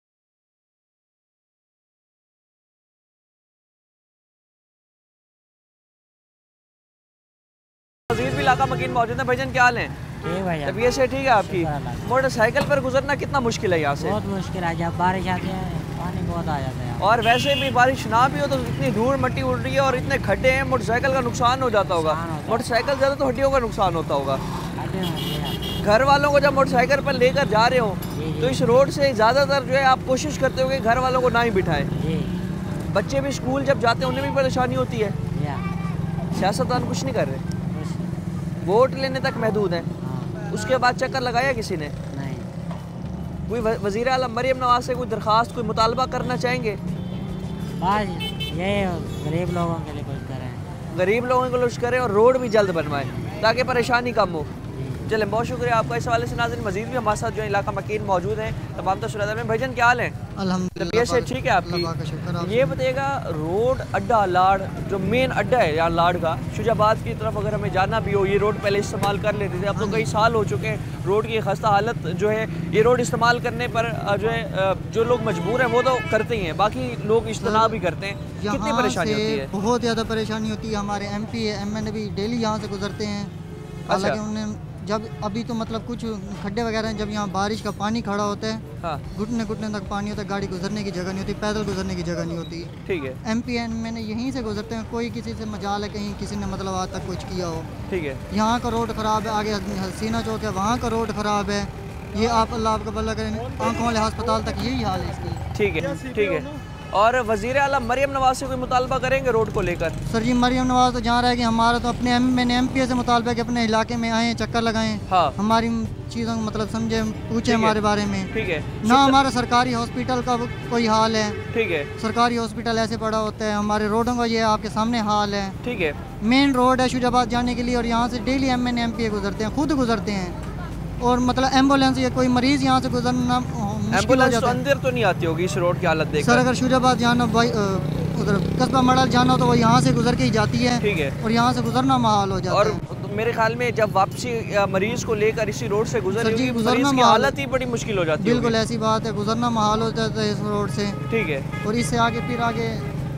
मज़ीद भी इलाका मकीन मौजूद है। भाईजान क्या हाल है? ठीक भाई, तबीयत से ठीक है आपकी? मोटरसाइकिल पर गुजरना कितना मुश्किल है यहाँ से? बहुत मुश्किल है, जब बारिश आती है पानी बहुत आ जाता है। और वैसे भी बारिश ना भी हो तो इतनी धूल मट्टी उड़ रही है और इतने खड्डे हैं, मोटरसाइकिल का नुकसान हो जाता होगा। मोटरसाइकिल ज़्यादा तो हड्डियों का नुकसान होता होगा। घर वालों को जब मोटरसाइकिल पर लेकर जा रहे हो तो इस रोड से ज़्यादातर जो है आप कोशिश करते हो कि घर वालों को ना ही बिठाएं। बच्चे भी स्कूल जब जाते हैं उन्हें भी परेशानी होती है। सियासतदान कुछ नहीं कर रहे, वोट लेने तक महदूद है, उसके बाद चक्कर लगाया किसी ने? नहीं। कोई वज़ीर आला मरियम नवाज से कोई दरख्वास्त, कोई मुतालबा करना चाहेंगे? बस ये गरीब लोगों के लिए कुछ करें, गरीब लोगों को कुछ करें और रोड भी जल्द बनवाएं ताकि परेशानी कम हो। चले, बहुत शुक्रिया आपका। इस हवाले से नाज़रीन मज़ीद भी हमारे साथ जो है इलाका मकीन मौजूद हैं तमाम तशरीह में। भाईजान क्या हाल है? अल्हम्दुलिल्लाह से ठीक है आपकी? ये बताइएगा, रोड अड्डा लाड़ जो मेन अड्डा है यहाँ लाड़ का, शुजाबाद की तरफ अगर हमें जाना भी हो, ये रोड पहले इस्तेमाल कर लेते थे, अब तो कई साल हो चुके हैं रोड की खस्ता हालत जो है। ये रोड इस्तेमाल करने पर जो है जो लोग मजबूर हैं वो तो करते ही हैं, बाकी लोग इज्तनाब भी करते हैं। कितनी परेशानी होती है? बहुत ज़्यादा परेशानी होती है। हमारे M P M N A भी डेली यहाँ से गुजरते हैं। हालांकि उन्हें जब अभी तो मतलब कुछ खड्डे वगैरह हैं, जब यहाँ बारिश का पानी खड़ा होता है, हाँ। घुटने घुटने तक पानी होता है, गाड़ी गुजरने की जगह नहीं होती, पैदल गुजरने की जगह नहीं होती। ठीक है। एम पी एन मैंने यहीं से गुजरते हैं, कोई किसी से मजाल है कहीं किसी ने मतलब आज तक कुछ किया हो। ठीक है। यहाँ का रोड ख़राब है, आगे हसीना चौक है वहाँ का रोड ख़राब है। ये आप अल्लाह आपका भला करें, आँखों वाले अस्पताल तक यही हाल है इसकी। ठीक है, ठीक है। और वज़ीर आला मरियम नवाज से कोई मुतालबा करेंगे रोड को लेकर? सर जी, मरियम नवाज तो जहाँ रहेगी, हमारा तो अपने मैंने एम पी ए से मुतालबा कि अपने इलाके में आएँ, चक्कर लगाएं, हाँ। हमारी चीज़ों को मतलब समझे, पूछे हमारे बारे में। ठीक है। ना हमारा सरकारी हॉस्पिटल का कोई हाल है। ठीक है। सरकारी हॉस्पिटल ऐसे पड़ा होता है, हमारे रोडों का ये आपके सामने हाल है। ठीक है। मेन रोड है शुजाबाद जाने के लिए और यहाँ से daily M N M P A गुजरते हैं, खुद गुजरते हैं। और मतलब एम्बुलेंस या कोई मरीज यहाँ से गुजरना मुश्किल हो जाता है। अंदर तो नहीं आती होगी इस रोड की हालत देखकर? सर, अगर शुजाबाद जाना भाई उधर कस्बा मड़ल जाना तो वो यहाँ से गुजर के ही जाती है। ठीक है। और यहाँ से गुजरना महाल हो जाता और है। तो मेरे ख्याल में जब वापसी मरीज को लेकर इसी रोड से गुजर रही होगी, मरीज की हालत ही बड़ी मुश्किल हो जाती है। बिल्कुल ऐसी बात है, गुजरना महाल हो जाता है इस रोड से। ठीक है। और इससे आगे फिर आगे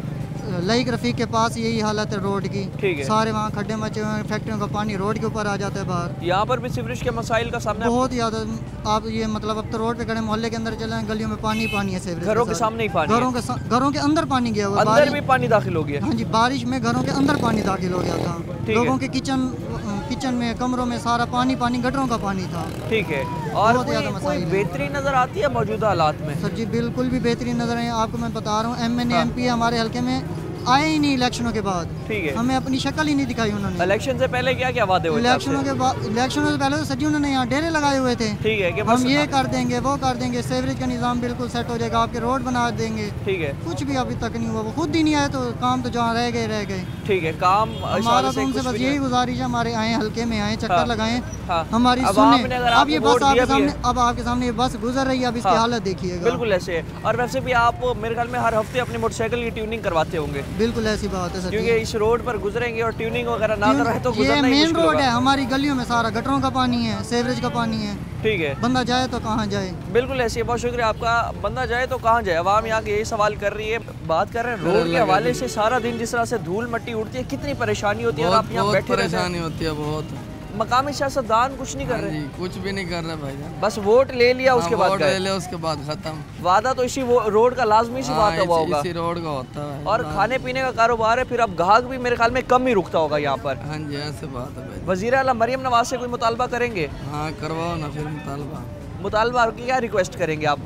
लईक रफीक के पास यही हालत है रोड की। ठीक है। सारे वहाँ खड्डे मचे हुए हैं, फैक्ट्रियों का पानी रोड के ऊपर आ जाता है बाहर। यहाँ पर भी सीवरेज के मसाइल का सामना बहुत ज़्यादा। आप ये मतलब अब तो रोड पे खड़े, मोहल्ले के अंदर चले, गलियों में पानी पानी है, सीवरेज घरों के सामने ही पानी, घरों के घरों के अंदर पानी गया हुआ, अंदर भी पानी दाखिल हो गया। हाँ जी, बारिश में घरों के अंदर पानी दाखिल हो गया था। लोगों के किचन किचन में, कमरों में सारा पानी पानी, गटरों का पानी था। ठीक है। और कोई बेहतरीन नजर आती है मौजूदा हालात में? सर जी, बिल्कुल भी बेहतरीन नजर है। आपको मैं बता रहा हूँ, M N A M P हमारे हल्के में आए ही नहीं इलेक्शनों के बाद। ठीक है। हमें अपनी शक्ल ही नहीं दिखाई उन्होंने। इलेक्शन से पहले क्या क्या वादे हुए? इलेक्शनों के बाद इलेक्शनों से पहले तो सर उन्होंने यहाँ डेरे लगाए हुए थे। ठीक है कि हम ये कर देंगे, वो कर देंगे, सीवरेज का निज़ाम बिल्कुल सेट हो जाएगा, आपके रोड बना देंगे। ठीक है। कुछ भी अभी तक नहीं हुआ, वो खुद ही नहीं आए तो काम तो जहाँ रह गए रह गए। ठीक है। काम हमारा तो उनसे बस यही गुजारिश है, हमारे आए हल्के में आए, चक्कर लगाएं, हमारी सुने। अब ये बस आपके सामने अब आपके सामने ये बस गुजर रही है, अब इसकी हालत देखिएगा। बिल्कुल ऐसे है। और वैसे भी आप मेरे ख्याल में हर हफ्ते अपनी मोटरसाइकिल की ट्यूनिंग करवाते होंगे? बिल्कुल ऐसी बात है सर, क्योंकि इस रोड पर गुजरेंगे और ट्यूनिंग वगैरह ना कर रहे तो ये मेन रोड है, हमारी गलियों में सारा गटरों का पानी है, सीवरेज का पानी है। ठीक है, बंदा जाए तो कहाँ जाए? बिल्कुल ऐसी है, बहुत शुक्रिया आपका। बंदा जाए तो कहाँ जाए, अवाम यहाँ के यही सवाल कर रही है। बात कर रहे हैं रोड के हवाले से, सारा दिन जिस तरह से धूल मट्टी उड़ती है, कितनी परेशानी होती है और आप यहाँ बैठे परेशानी होती है बहुत। मकामी सियासतदान कुछ नहीं कर रहे, कुछ भी नहीं कर रहे भाई, बस वोट ले लिया उसके बाद वोट ले लिया उसके बाद खत्म। वादा तो इसी रोड का लाजमी सी बात हुआ होगा, इसी रोड का होता है। और खाने पीने का कारोबार है, फिर अब गाहक भी मेरे ख्याल में कम ही रुकता होगा यहाँ पर। हाँ जी ऐसे बात है भाई। वज़ीर आला मरियम नवाज से कोई मुतालबा करेंगे? हाँ करवाओ ना फिर मुतालबा। मुतालबा की क्या रिक्वेस्ट करेंगे आप?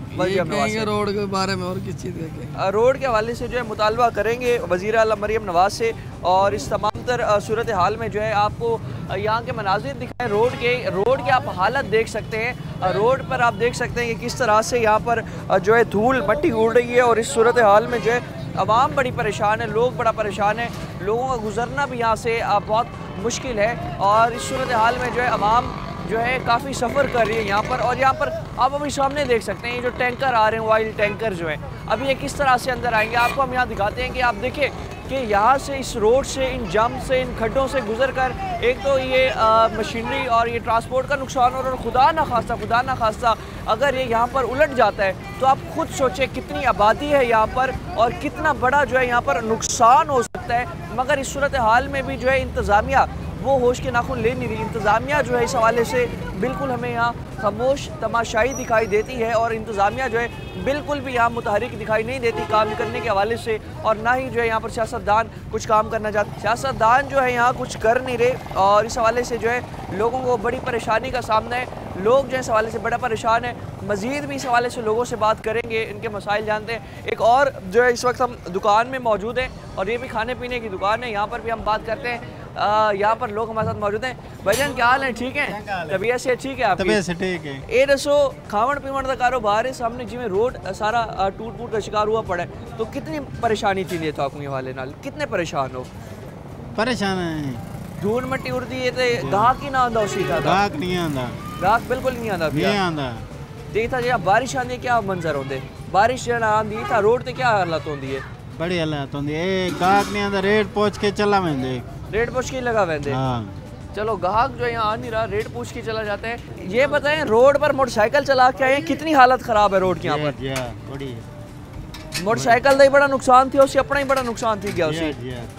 रोड के बारे में और किस चीज़ का? रोड के हवाले से जो है मुतालबा करेंगे वज़ीर आला मरियम नवाज से, और इस तमाम तर सूरत हाल में जो है आपको यहाँ के मनाजिर दिखाएं रोड के। रोड के आप हालत देख सकते हैं, रोड पर आप देख सकते हैं कि किस तरह से यहाँ पर जो है धूल मट्टी उड़ रही है, और इस सूरत हाल में जो है आवाम बड़ी परेशान है, लोग बड़ा परेशान है, लोगों का गुजरना भी यहाँ से बहुत मुश्किल है। और इस सूरत हाल में जो है आवाम जो है काफ़ी सफ़र कर रही है यहाँ पर। और यहाँ पर आप अभी सामने देख सकते हैं ये जो टैंकर आ रहे हैं, ऑयल टैंकर जो है, अभी ये किस तरह से अंदर आएंगे आपको हम यहाँ दिखाते हैं कि आप देखें कि यहाँ से इस रोड से, इन जम से, इन खड्डों से गुजर कर एक तो ये आ, मशीनरी और ये ट्रांसपोर्ट का नुकसान हो रहा है, और खुदा ना खास्ता खुदा ना खास्ता अगर ये यहाँ पर उलट जाता है तो आप खुद सोचें कितनी आबादी है यहाँ पर और कितना बड़ा जो है यहाँ पर नुकसान हो सकता है। मगर इस सूरत हाल में भी जो है इंतज़ामिया वो होश के नाखून ले नहीं रही। इंतज़ामिया जो है इस हवाले से बिल्कुल हमें यहाँ खामोश तमाशाई दिखाई देती है, और इंतज़ामिया जो है बिल्कुल भी यहाँ मुतहरिक दिखाई नहीं देती काम करने के हवाले से, और ना ही जो है यहाँ पर सियासतदान कुछ काम करना चाहते। सियासतदान जो है यहाँ कुछ कर नहीं रहे, और इस हवाले से जो है लोगों को बड़ी परेशानी का सामना है। लोग जो है इस हवाले से बड़ा परेशान है। मज़ीद भी इस हवाले से लोगों से बात करेंगे, इनके मसाइल जानते हैं। एक और जो है इस वक्त हम दुकान में मौजूद हैं, और ये भी खाने पीने की दुकान है, यहाँ पर भी हम बात करते हैं। यहाँ पर लोग हमारे साथ मौजूद हैं। भाईजान क्या हाल है? ठीक है, तबीयत से ठीक है आपकी? तबीयत से ठीक है। ये दसो खावन पीवन का कारोबार है, सामने जिमें रोड सारा टूट फूट का शिकार हुआ पड़ा है, तो कितनी परेशानी थी तो आपको हवाले नाल कितने परेशान हो? परेशान है, धूल मट्टी उड़ती है तो गाहक ही ना आंदा उसी का? गाहक नहीं आंदा, गाहक बिल्कुल नहीं आंदा नहीं आंदा। देखा जब बारिश आंदी क्या मंजर होंगे? बारिश जना आंदी था रोड ते क्या हालत होंदी है? बड़ी हालत होंदी है, गाहक नहीं आंदा, रेट पूछ के चला वेंदे, रेट पूछ के लगा वेंदे। हाँ चलो गाहक जो यहाँ आ नहीं रहा, रेट पूछ के चला जाता है। ये बताएं रोड पर मोटरसाइकिल चला के आए, कितनी हालत खराब है रोड की यहाँ पर? मोटरसाइकिल का ही बड़ा नुकसान थी, उससे अपना ही बड़ा नुकसान थी गया उसे।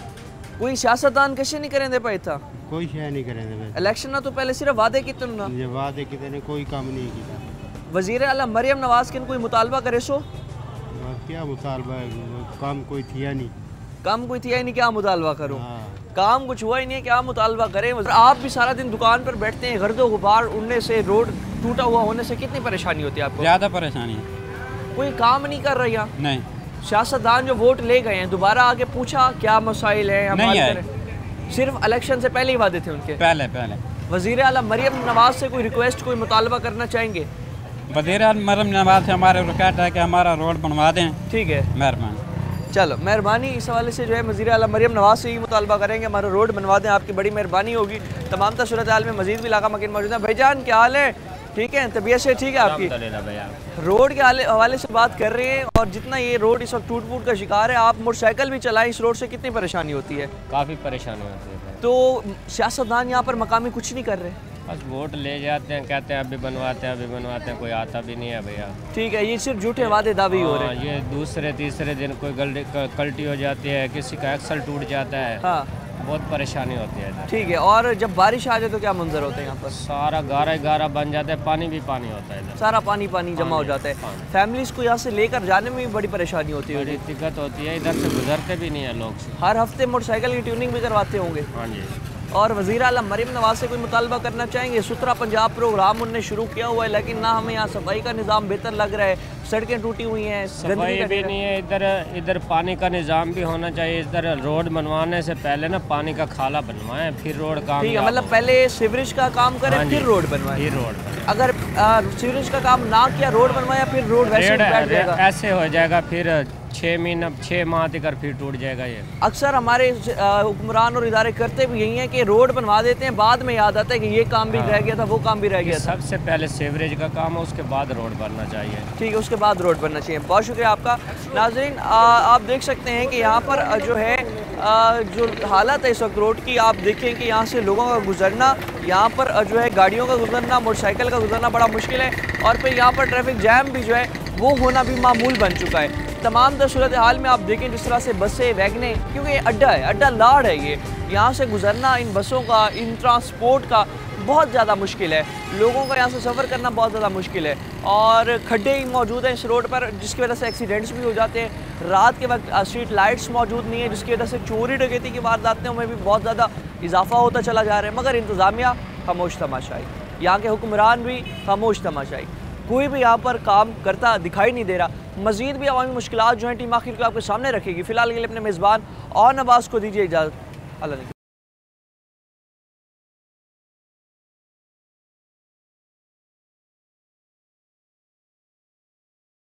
कोई सियासतदान कैसे नहीं करेंगे पाए था? कोई शय नहीं करेंगे। इलेक्शन ना तो पहले सिर्फ वादे कितने ना, ये वादे कितने, कोई काम नहीं किया। वजीर आला मरियम नवाज के कोई मुतालबा करे सो? क्या मुतालबा है, काम कोई थिया नहीं, काम कोई थिया नहीं, क्या मुतालबा करो? काम कुछ हुआ ही नहीं, क्या मुतालबा करें? आप भी सारा दिन दुकान पर बैठते हैं, गर्दो गुबार उड़ने से, रोड टूटा हुआ होने से कितनी परेशानी होती है आपको? ज़्यादा परेशानी। कोई काम नहीं कर रहा यहाँ? नहीं। सियासतदान जो वोट ले गए हैं, दोबारा आके पूछा क्या मसाइल है? हम नहीं है। सिर्फ इलेक्शन से पहले ही वादे थे उनके? पहले पहले। वज़ीर आला मरियम नवाज से कोई रिक्वेस्ट, कोई मुतालबा करना चाहेंगे? वज़ीर आला मरियम नवाज से हमारे रिक्वेस्ट है कि हमारा रोड बनवा दें। ठीक है, मेहरबानी। चलो मेहरबानी। इस हवाले से जो है वज़ीर आला मरियम नवाज से ही मुतालबा करेंगे हमारा रोड बनवा दें, आपकी बड़ी मेहरबानी होगी। तमाम सूरत हाल में मज़ीद भी इलाका मकीन मौजूद है। भाईजान क्या हाल है? ठीक है, तबीयत से ठीक है आपकी? रोड के हवाले से बात कर रहे हैं, और जितना ये रोड इस वक्त टूट फूट का शिकार है, आप मोटरसाइकिल भी चलाएं, इस रोड से कितनी परेशानी होती है? काफ़ी परेशानी होती है। तो सियासतदान यहाँ पर मकामी कुछ नहीं कर रहे? बस वोट ले जाते हैं, कहते हैं अभी बनवाते हैं अभी बनवाते हैं, कोई आता भी नहीं है भैया। ठीक है, ये सिर्फ झूठे वादे दावे हो रहे हैं। ये दूसरे तीसरे दिन कोई गलती कल्टी हो जाती है, किसी का एक्सल टूट जाता है। हाँ, बहुत परेशानी होती है। ठीक है, और जब बारिश आ जाए तो क्या मंजर होता है यहाँ पर? सारा गारा गारा बन जाता है, पानी भी पानी होता है, सारा पानी पानी जमा हो जाता है। फैमिलीज को यहाँ से लेकर जाने में भी बड़ी परेशानी होती है, बड़ी दिक्कत होती है, इधर से गुजरते भी नहीं है लोग। हर हफ्ते मोटरसाइकिल की ट्यूनिंग भी करवाते होंगे? हाँ जी। और वज़ीर आला मरियम नवाज से कोई मुतालबा करना चाहेंगे? सुथरा पंजाब प्रोग्राम उन्होंने शुरू किया हुआ है, लेकिन ना हमें यहाँ सफाई का निज़ाम बेहतर लग रहा है, सड़कें टूटी हुई हैं, सफाई भी नहीं है। इधर इधर पानी का निज़ाम भी होना चाहिए। इधर रोड बनवाने से पहले ना पानी का खाला बनवाएं, फिर रोड काम। ठीक है, मतलब पहले सीवरेज का काम करें, फिर रोड बनवाएं। फिर रोड अगर सीवरेज का काम ना किया, रोड बनवाया, फिर रोड वैसे बैठ जाएगा, ऐसे हो जाएगा। फिर छः महीना छः माह तक फिर टूट जाएगा ये। अक्सर हमारे हुक्मरान और इदारे करते भी यही है कि रोड बनवा देते हैं, बाद में याद आता है कि ये काम भी रह गया था, वो काम भी रह गया था। सबसे पहले सीवरेज का काम है, उसके बाद रोड बनना चाहिए। ठीक है, उसके बाद रोड बनना चाहिए। बहुत शुक्रिया आपका। नाज़रीन, आप देख सकते हैं कि यहाँ पर जो है जो हालत है इस वक्त रोड की, आप देखें कि यहाँ से लोगों का गुजरना, यहाँ पर जो है गाड़ियों का गुजरना, मोटरसाइकिल का गुजरना बड़ा मुश्किल है, और फिर यहाँ पर ट्रैफिक जैम भी जो है वो होना भी मामूल बन चुका है। तमाम तर सूरत हाल में आप देखें जिस तरह से बसें, वैगने, क्योंकि ये अड्डा है, अड्डा लाड़ है, ये यहाँ से गुजरना इन बसों का, इन ट्रांसपोर्ट का बहुत ज़्यादा मुश्किल है। लोगों का यहाँ से सफ़र करना बहुत ज़्यादा मुश्किल है, और खड्डे ही मौजूद हैं इस रोड पर, जिसकी वजह से एक्सीडेंट्स भी हो जाते हैं। रात के वक्त स्ट्रीट लाइट्स मौजूद नहीं है, जिसकी वजह से चोरी डकैती की वारदातों में भी बहुत ज़्यादा इजाफा होता चला जा रहा है। मगर इंतज़ामिया खामोश तमाशाई, यहाँ के हुक्मरान भी खामोश तमाशाई, कोई भी यहाँ पर काम करता दिखाई नहीं दे रहा। मज़ीद भी अवामी मुश्किलात जो हैं टीम आखिर को आपके सामने रखेगी। फ़िलहाल के लिए अपने मेज़बान और नवाज़ को दीजिए इजाज़त। अल्लाह।